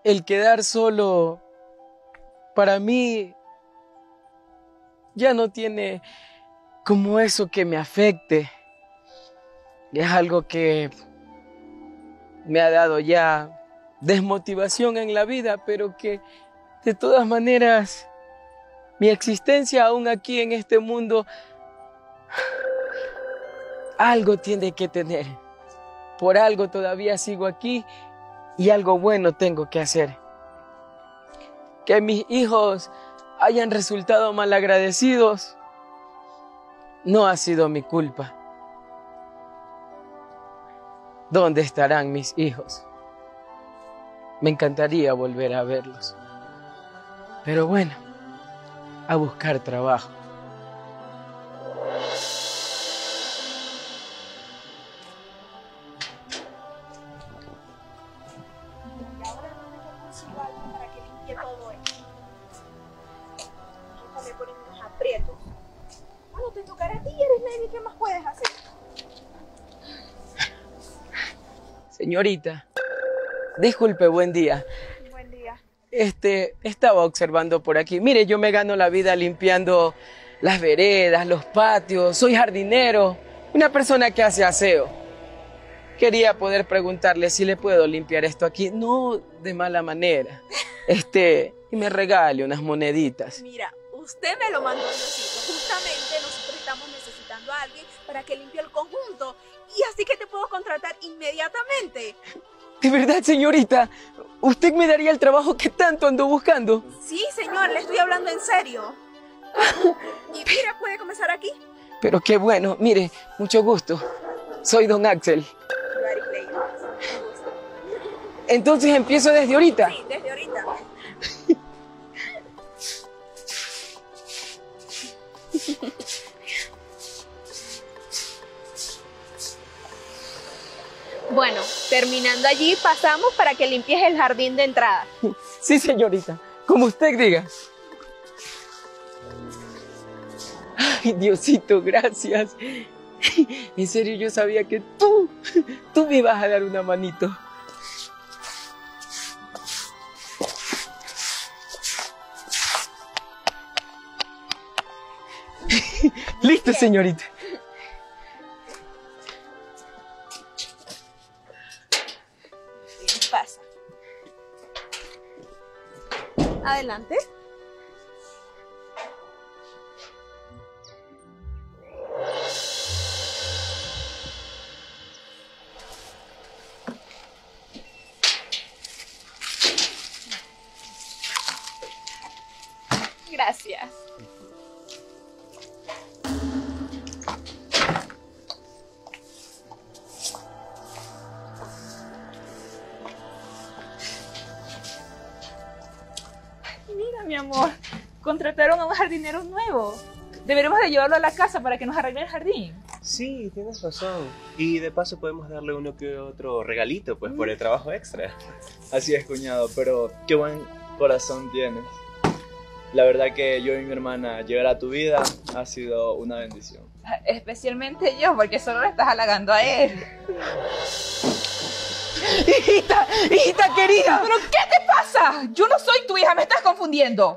el quedar solo, para mí, ya no tiene como eso que me afecte. Es algo que me ha dado ya desmotivación en la vida, pero que de todas maneras mi existencia aún aquí en este mundo algo tiene que tener. Por algo todavía sigo aquí y algo bueno tengo que hacer. Que mis hijos hayan resultado malagradecidos no ha sido mi culpa. ¿Dónde estarán mis hijos? Me encantaría volver a verlos. Pero bueno, a buscar trabajo. Y ahora no consigo algo para que limpie todo esto. Nunca me ponen unos aprietos. Bueno, te tocará a ti, eres Navy, ¿qué más puedes hacer? Señorita, disculpe, buen día. Buen día. Estaba observando por aquí. Mire, yo me gano la vida limpiando las veredas, los patios, soy jardinero, una persona que hace aseo. Quería poder preguntarle si le puedo limpiar esto aquí, no de mala manera. Y me regale unas moneditas. Mira, usted me lo mandó Diosito. Justamente nosotros estamos necesitando a alguien para que limpie el conjunto. Y así que te puedo contratar inmediatamente. ¿De verdad, señorita? ¿Usted me daría el trabajo que tanto ando buscando? Sí, señor, le estoy hablando en serio. Y mira, ¿puede comenzar aquí? Pero qué bueno. Mire, mucho gusto. Soy don Axel. Very late. Me gusta. Entonces empiezo desde ahorita. Sí, desde ahorita. Bueno, terminando allí, pasamos para que limpies el jardín de entrada. Sí, señorita. Como usted diga. Ay, Diosito, gracias. En serio, yo sabía que tú me ibas a dar una manito. Listo, señorita. Pasa. Adelante. Gracias. Mira, mi amor, contrataron a un jardinero nuevo. Deberemos de llevarlo a la casa para que nos arregle el jardín. Sí, tienes razón. Y de paso podemos darle uno que otro regalito, pues, por el trabajo extra. Así es, cuñado, pero qué buen corazón tienes. La verdad que yo y mi hermana llegar a tu vida ha sido una bendición. Especialmente yo, porque solo le estás halagando a él. Hijita querida. ¿Pero qué te pasa? Yo no soy tu hija, me estás confundiendo.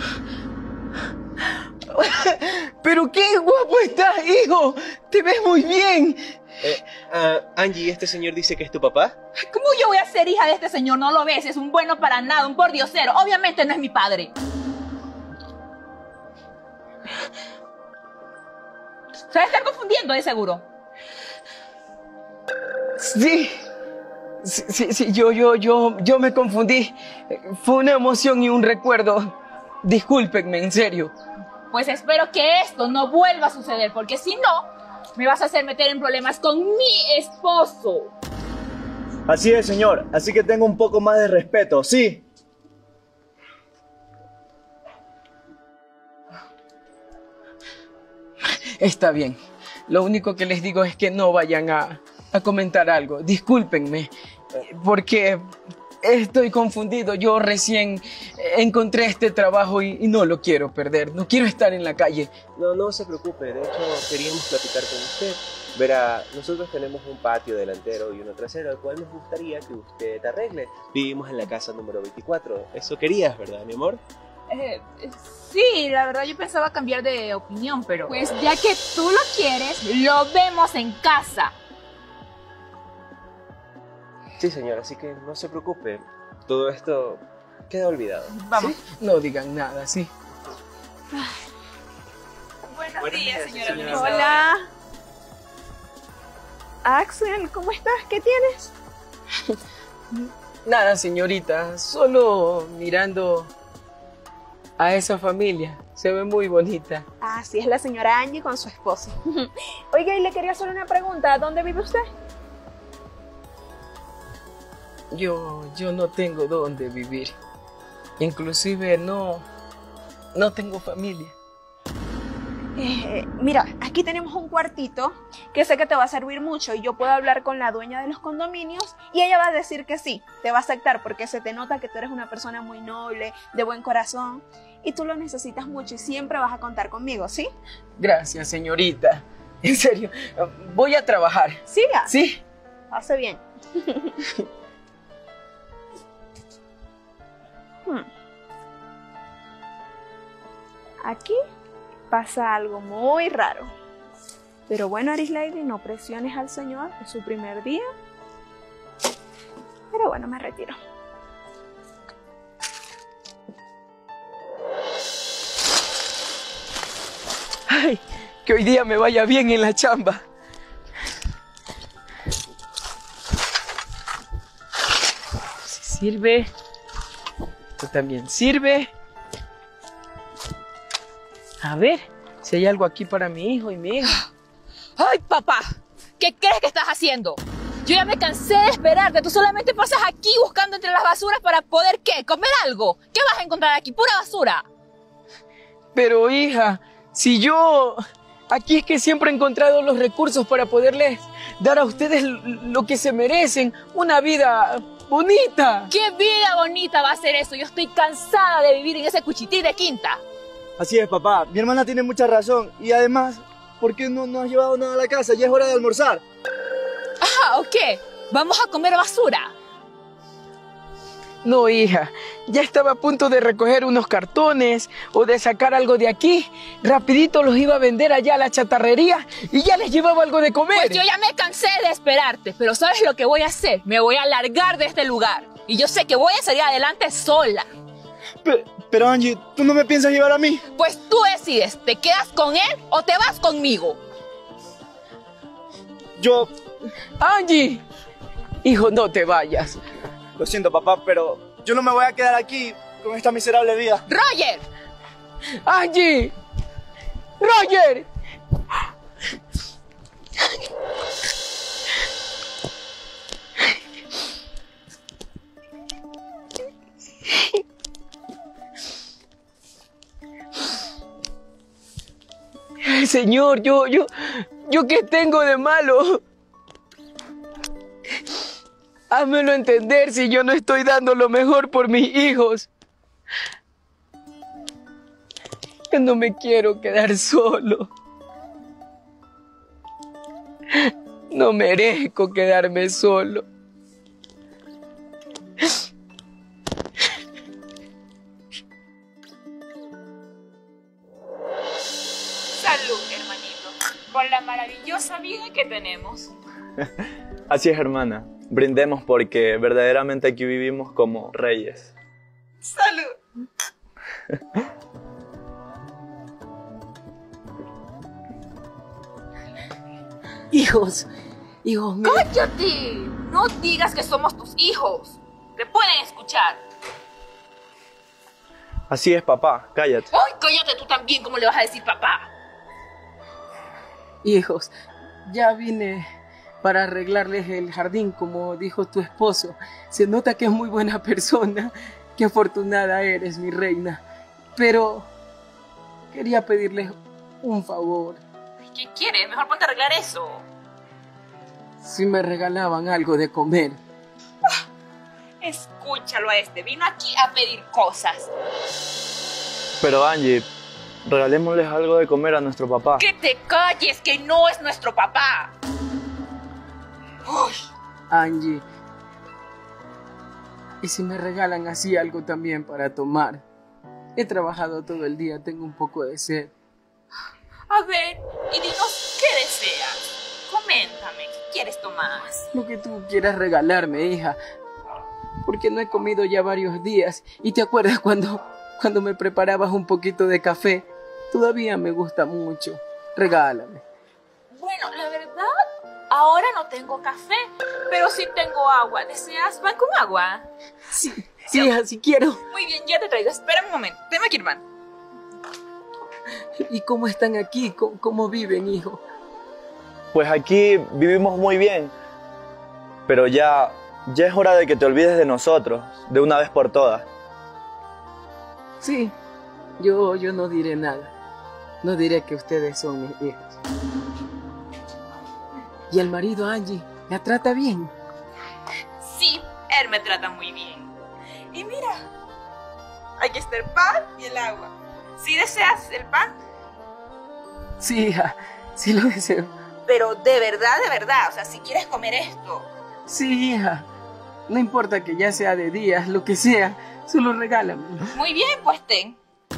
Pero qué guapo estás, hijo. Te ves muy bien. Angie, ¿este señor dice que es tu papá? ¿Cómo yo voy a ser hija de este señor? No lo ves, es un bueno para nada, un pordiosero. Obviamente no es mi padre. Se están confundiendo, de seguro. Sí, yo me confundí. Fue una emoción y un recuerdo. Discúlpenme, en serio. Pues espero que esto no vuelva a suceder, porque si no, me vas a hacer meter en problemas con mi esposo. Así es, señor. Así que tengo un poco más de respeto, ¿sí? Está bien. Lo único que les digo es que no vayan a comentar algo. Discúlpenme, porque estoy confundido. Yo recién encontré este trabajo y no lo quiero perder. No quiero estar en la calle. No se preocupe. De hecho, queríamos platicar con usted. Verá, nosotros tenemos un patio delantero y uno trasero, al cual nos gustaría que usted arregle. Vivimos en la casa número 24. Eso querías, ¿verdad, mi amor? Sí, la verdad yo pensaba cambiar de opinión, pero... Pues ya que tú lo quieres, lo vemos en casa. Sí, señor, así que no se preocupe. Todo esto queda olvidado. Vamos. No digan nada, sí. Buenos días, señora señora. Hola. Axel, ¿cómo estás? ¿Qué tienes? Nada, señorita. Solo mirando a esa familia. Se ve muy bonita. Ah, sí, es la señora Angie con su esposo. Oiga, y le quería hacer una pregunta. ¿Dónde vive usted? Yo no tengo dónde vivir. Inclusive no tengo familia. Mira, aquí tenemos un cuartito que sé que te va a servir mucho y yo puedo hablar con la dueña de los condominios y ella va a decir que sí, te va a aceptar porque se te nota que tú eres una persona muy noble, de buen corazón y tú lo necesitas mucho y siempre vas a contar conmigo, ¿sí? Gracias, señorita. En serio, voy a trabajar. Siga. ¿Sí? Hace bien. Aquí pasa algo muy raro. Pero bueno, Arislady, no presiones al señor, es su primer día. Pero bueno, me retiro. Ay, que hoy día me vaya bien en la chamba. Si sirve, esto también sirve. A ver, si hay algo aquí para mi hijo y mi hija. ¡Ay, papá! ¿Qué crees que estás haciendo? Yo ya me cansé de esperarte. Tú solamente pasas aquí buscando entre las basuras para poder, ¿qué? ¿Comer algo? ¿Qué vas a encontrar aquí? ¡Pura basura! Pero hija, si yo... Aquí es que siempre he encontrado los recursos para poderles dar a ustedes lo que se merecen. Una vida bonita. ¡Qué vida bonita va a ser eso! Yo estoy cansada de vivir en ese cuchití de quinta. Así es, papá. Mi hermana tiene mucha razón. Y además, ¿por qué no has llevado nada a la casa? Ya es hora de almorzar. ¿O qué? ¿Vamos a comer basura? No, hija, ya estaba a punto de recoger unos cartones o de sacar algo de aquí. Rapidito los iba a vender allá a la chatarrería y ya les llevaba algo de comer. Pues yo ya me cansé de esperarte, pero ¿sabes lo que voy a hacer? Me voy a largar de este lugar. Y yo sé que voy a salir adelante sola. Pero Angie, ¿tú no me piensas llevar a mí? Pues tú decides, ¿te quedas con él o te vas conmigo? Yo... Angie, hijo, no te vayas. Lo siento, papá, pero yo no me voy a quedar aquí con esta miserable vida. ¡Roger! Angie, Roger. Señor, yo ¿qué tengo de malo? Házmelo entender si yo no estoy dando lo mejor por mis hijos. Yo no me quiero quedar solo. No merezco quedarme solo. Salud, hermanito, por la maravillosa vida que tenemos. Así es, hermana. Brindemos porque verdaderamente aquí vivimos como reyes. ¡Salud! Hijos míos. ¡Cállate! No digas que somos tus hijos. Te pueden escuchar. Así es, papá. Cállate. ¡Ay, cállate tú también! ¿Cómo le vas a decir papá? Hijos, ya vine para arreglarles el jardín, como dijo tu esposo. Se nota que es muy buena persona. Qué afortunada eres, mi reina. Pero quería pedirles un favor. ¿Qué quieres? Mejor ponte a arreglar eso. Si me regalaban algo de comer. Escúchalo a este. Vino aquí a pedir cosas. Pero Angie, regalémosles algo de comer a nuestro papá. ¡Que te calles, que no es nuestro papá! Uy. Angie, ¿y si me regalan así algo también para tomar? He trabajado todo el día, tengo un poco de sed. A ver, y dinos qué deseas. Coméntame, ¿qué quieres tomar? Lo que tú quieras regalarme, hija. Porque no he comido ya varios días. ¿Y te acuerdas cuando me preparabas un poquito de café? Todavía me gusta mucho. Regálame. Bueno, la verdad, ahora no tengo café, pero sí tengo agua. ¿Deseas pan con agua? Sí, hija, si quiero. Muy bien, ya te traigo. Espera un momento. Deme aquí, hermano. ¿Y cómo están aquí? ¿Cómo viven, hijo? Pues aquí vivimos muy bien, pero ya es hora de que te olvides de nosotros, de una vez por todas. Sí, yo no diré nada. No diré que ustedes son mis hijos. ¿Y el marido, Angie, la trata bien? Sí, él me trata muy bien. Y mira, aquí está el pan y el agua. ¿Sí deseas el pan? Sí, hija, sí lo deseo. Pero de verdad, o sea, si quieres comer esto. Sí, hija. No importa que ya sea de días, lo que sea, solo regálame. Muy bien, pues ten.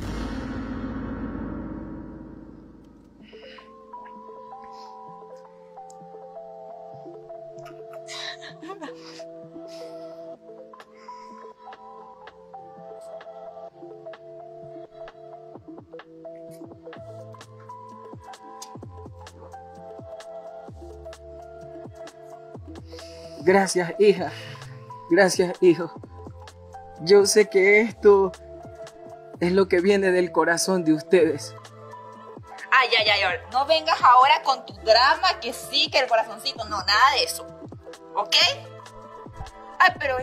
Gracias, hija. Gracias, hijo. Yo sé que esto es lo que viene del corazón de ustedes. Ay, no vengas ahora con tu drama, que sí, que el corazoncito, no, nada de eso. ¿Ok? Ay, pero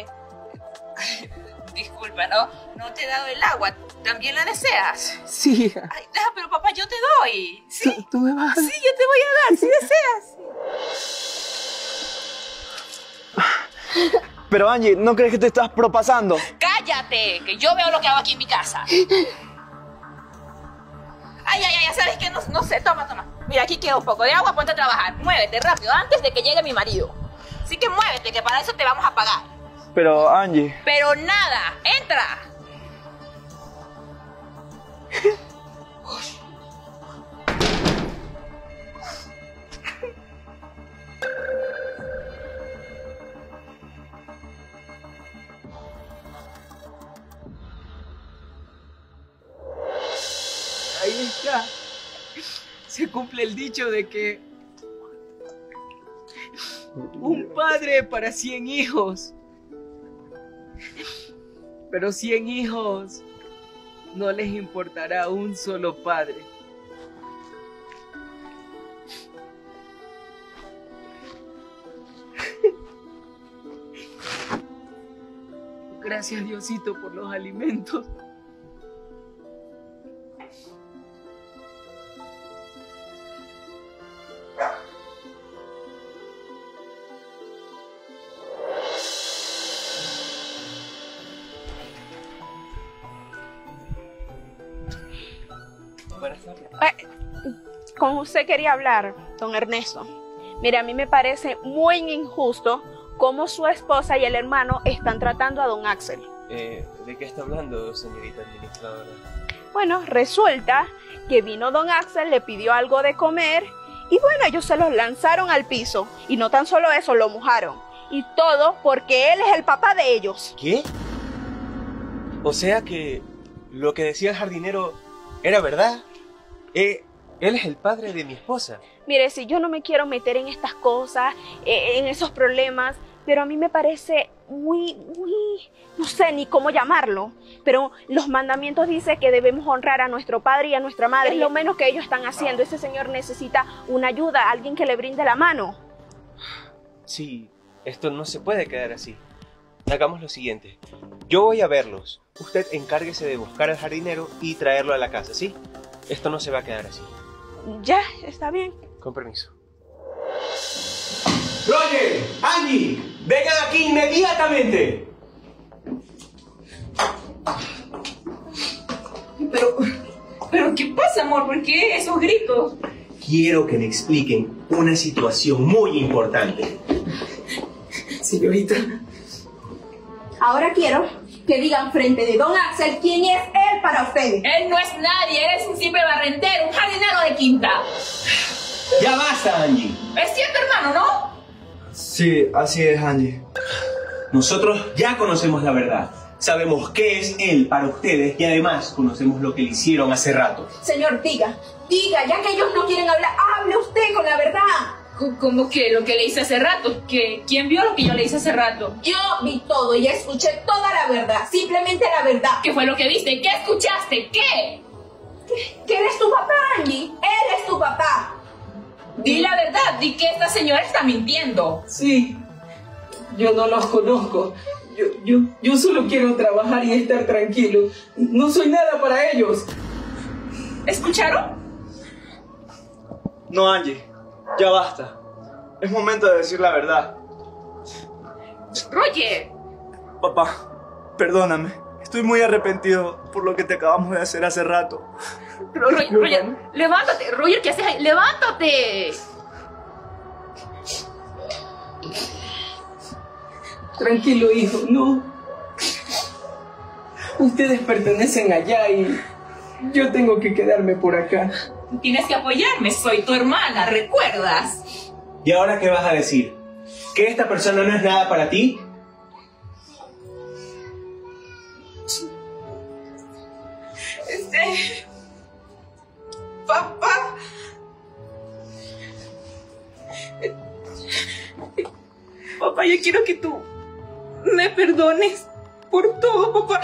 disculpa, no te he dado el agua. ¿También la deseas? Sí, hija. Ay, pero papá, yo te doy. ¿Sí? ¿Tú me vas a... Sí, yo te voy a dar, si deseas. Pero Angie, ¿no crees que te estás propasando? ¡Cállate! Que yo veo lo que hago aquí en mi casa. Ay, ¿sabes qué? No sé, toma. Mira, aquí queda un poco de agua, ponte a trabajar. Muévete rápido, antes de que llegue mi marido. Así que muévete, que para eso te vamos a pagar. Pero Angie... Pero nada, entra. Ahí está. Se cumple el dicho de que un padre para 100 hijos. Pero 100 hijos no les importará un solo padre. Gracias, Diosito, por los alimentos. Con usted quería hablar, don Ernesto. Mire, a mí me parece muy injusto cómo su esposa y el hermano están tratando a don Axel. ¿De qué está hablando, señorita administradora? Bueno, resulta que vino don Axel, le pidió algo de comer y bueno, ellos se los lanzaron al piso. Y no tan solo eso, lo mojaron. Y todo porque él es el papá de ellos. ¿Qué? O sea que lo que decía el jardinero era verdad. Él es el padre de mi esposa. Mire, si yo no me quiero meter en estas cosas, en esos problemas, pero a mí me parece muy, no sé ni cómo llamarlo, pero los mandamientos dicen que debemos honrar a nuestro padre y a nuestra madre. Es lo menos que ellos están haciendo. Ese señor necesita una ayuda, alguien que le brinde la mano. Sí, esto no se puede quedar así. Hagamos lo siguiente. Yo voy a verlos. Usted encárguese de buscar al jardinero y traerlo a la casa, ¿sí? Esto no se va a quedar así. Ya, está bien. Con permiso. Roger, Angie, vengan aquí inmediatamente. Pero ¿Pero qué pasa, amor? ¿Por qué esos gritos? Quiero que me expliquen una situación muy importante. Señorita. Ahora quiero que digan frente de don Axel quién es él para ustedes. Él no es nadie, él es un simple barrendero, un jardinero de quinta. Ya basta, Angie. Es cierto, hermano, ¿no? Sí, así es, Angie. Nosotros ya conocemos la verdad. Sabemos qué es él para ustedes y además conocemos lo que le hicieron hace rato. Señor, diga, ya que ellos no quieren hablar, hable usted con la verdad. ¿Cómo que lo que le hice hace rato? ¿Quién vio lo que yo le hice hace rato? Yo vi todo y escuché toda la verdad, simplemente la verdad. ¿Qué fue lo que viste? ¿Qué escuchaste? ¿Qué? Que él es tu papá, Angie, él es tu papá. Di la verdad, di que esta señora está mintiendo. Sí, yo no los conozco. Yo solo quiero trabajar y estar tranquilo. No soy nada para ellos. ¿Escucharon? No, Angie, ya basta. Es momento de decir la verdad. Roger. Papá, perdóname. Estoy muy arrepentido por lo que te acabamos de hacer hace rato. Roger, levántate. Roger, ¿qué haces ahí? ¡Levántate! Tranquilo, hijo, no. Ustedes pertenecen allá y yo tengo que quedarme por acá. Tienes que apoyarme, soy tu hermana, ¿recuerdas? ¿Y ahora qué vas a decir? ¿Que esta persona no es nada para ti? Papá. Papá, yo quiero que tú me perdones por todo, papá.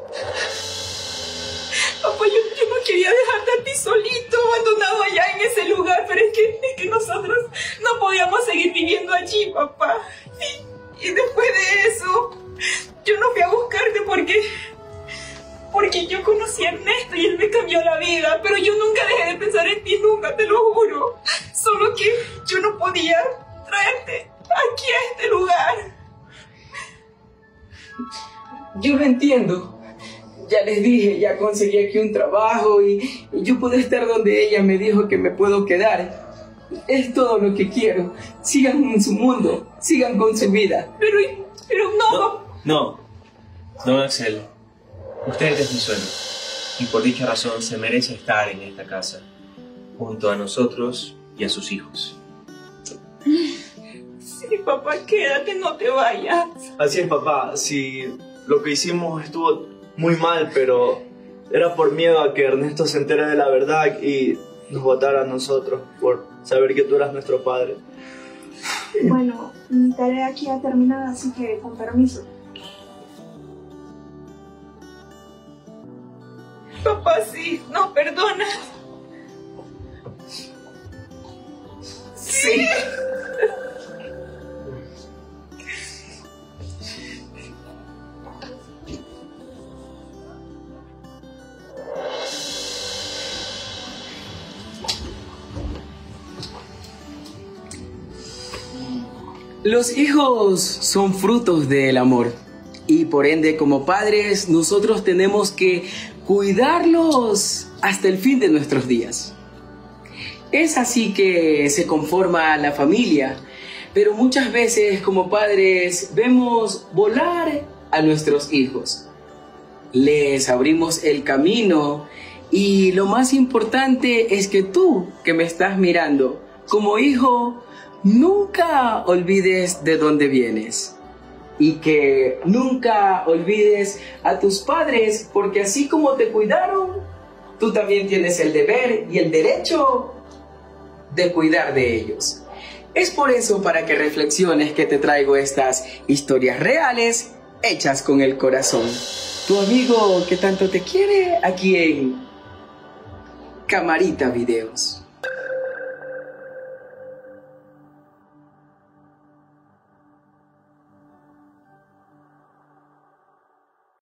Papá, yo no quería dejarte a ti solito, abandonado allá en ese lugar, pero es que nosotros no podíamos seguir viviendo allí, papá. Y después de eso, yo no fui a buscarte porque yo conocí a Ernesto y él me cambió la vida, pero yo nunca dejé de pensar en ti, nunca, te lo juro. Solo que yo no podía traerte aquí a este lugar. Yo lo entiendo. Ya les dije, ya conseguí aquí un trabajo y yo pude estar donde ella me dijo que me puedo quedar. Es todo lo que quiero. Sigan en su mundo, sigan con su vida. Pero no. No, don Axel, usted es mi suegro y por dicha razón se merece estar en esta casa, junto a nosotros y a sus hijos. Sí, papá, quédate, no te vayas. Así es, papá. Si lo que hicimos estuvo muy mal, pero era por miedo a que Ernesto se entere de la verdad y nos votara a nosotros por saber que tú eras nuestro padre. Bueno, mi tarea aquí ha terminado, así que con permiso. Papá, sí, no perdonas. Sí. Los hijos son frutos del amor y por ende como padres nosotros tenemos que cuidarlos hasta el fin de nuestros días. Es así que se conforma la familia, pero muchas veces como padres vemos volar a nuestros hijos. Les abrimos el camino y lo más importante es que tú que me estás mirando como hijo, nunca olvides de dónde vienes y que nunca olvides a tus padres, porque así como te cuidaron, tú también tienes el deber y el derecho de cuidar de ellos. Es por eso para que reflexiones que te traigo estas historias reales hechas con el corazón. Tu amigo que tanto te quiere aquí en Camarita Videos.